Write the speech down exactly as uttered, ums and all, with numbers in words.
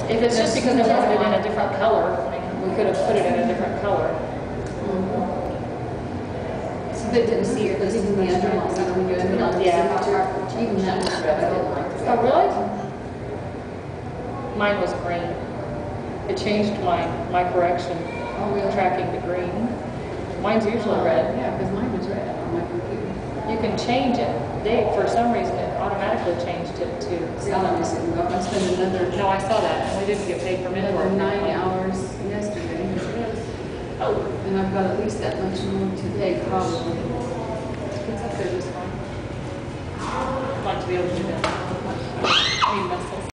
If it's just because I wanted it in a different color, we could have put it in a different color. So they didn't see it, this is the underline, so we good. Yeah. Even that was red, I didn't like it. Oh, really? Mine was green. It changed my, my correction, Oh, really? tracking to green. Mine's usually red. Yeah, because mine was red on my computer. You can change it. They, for some reason, it automatically changed it to. See, I'll let me sit and go. I spent another, No, I saw that, and we didn't get paid for it. another nine hours yesterday. Oh, And I've got at least that much more today, probably. it's up there just fine. I'd like to be able to do that. I need muscles.